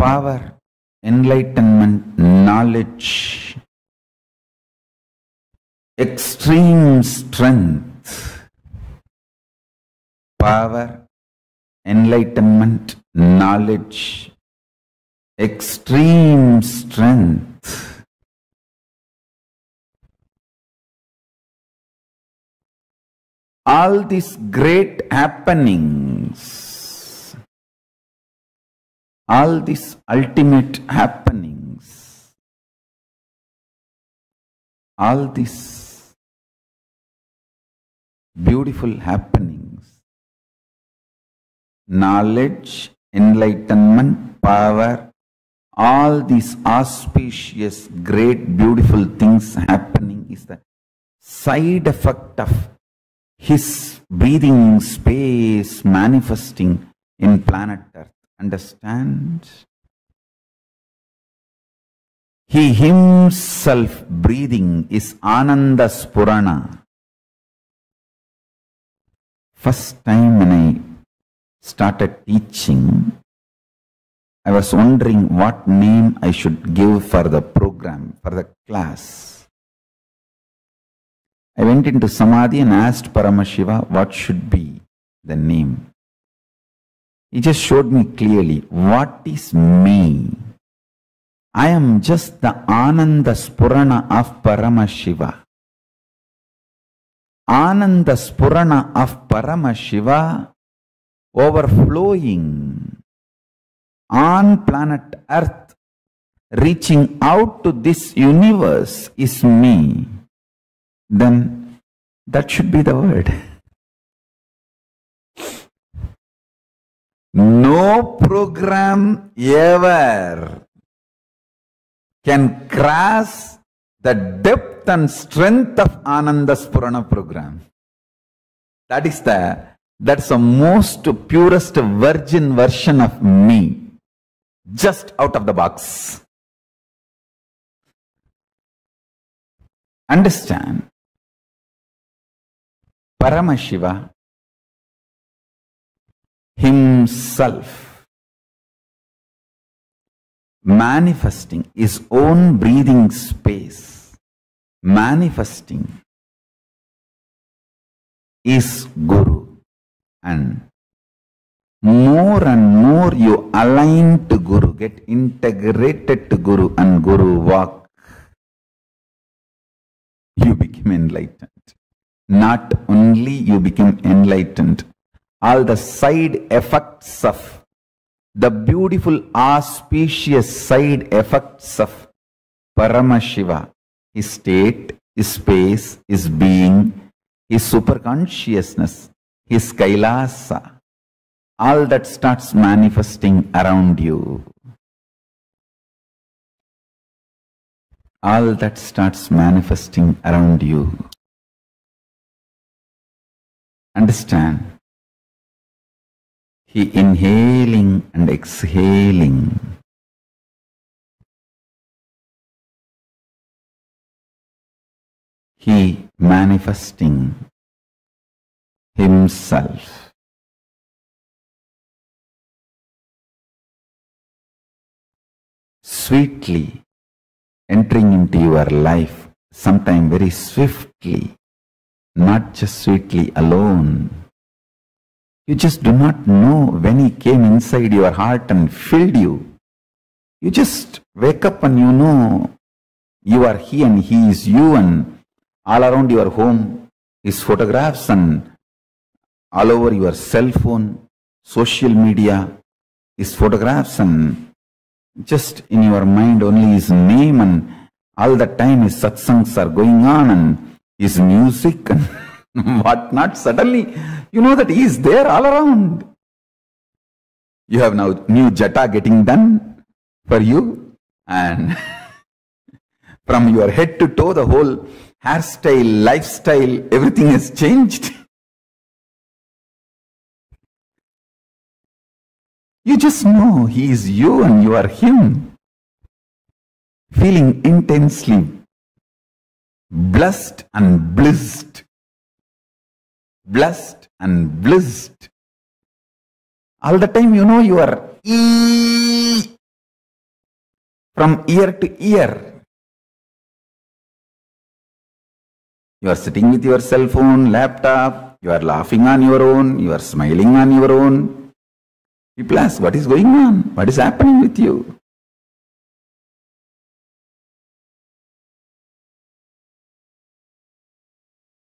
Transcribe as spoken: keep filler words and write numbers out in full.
power, enlightenment, knowledge, extreme strength, power, enlightenment, knowledge, extreme strength. All these great happenings, all these ultimate happenings, all these beautiful happenings, knowledge, enlightenment, power, all these auspicious, great, beautiful things happening is the side effect of His breathing space manifesting in planet Earth. Understand? He Himself breathing is Ananda Spurana. First time when I started teaching, I was wondering what name I should give for the program, for the class. I went into Samadhi and asked Paramashiva what should be the name. He just showed me clearly, what is me? I am just the Ananda Spurana of Paramashiva. Ananda Spurana of Paramashiva overflowing on planet Earth, reaching out to this universe is me. Then that should be the word. No program ever can cross the depth and strength of Ananda Spurana program. That is the that's the most purest virgin version of me, just out of the box. Understand? Paramashiva Himself manifesting His own breathing space, manifesting is Guru, and more and more you align to Guru, get integrated to Guru and Guru walk, you become enlightened. Not only you become enlightened, all the side effects of the beautiful auspicious side effects of Paramashiva, His state, His space, His being, His superconsciousness, His Kailasa, all that starts manifesting around you. All that starts manifesting around you. Understand? He inhaling and exhaling. He manifesting Himself. Sweetly entering into your life, sometime very swiftly, not just sweetly alone. You just do not know when He came inside your heart and filled you. You just wake up and you know you are He and He is you, and all around your home His photographs, and all over your cell phone, social media, His photographs, and just in your mind only His name, and all the time His satsangs are going on and His music and what not. Suddenly you know that He is there all around. You have now new jata getting done for you, and from your head to toe the whole hairstyle, lifestyle, everything has changed. You just know He is you and you are Him. Feeling intensely blessed and blissed. Blessed and blissed. All the time you know you are E from year to year. You are sitting with your cell phone, laptop, you are laughing on your own, you are smiling on your own. People ask, what is going on? What is happening with you?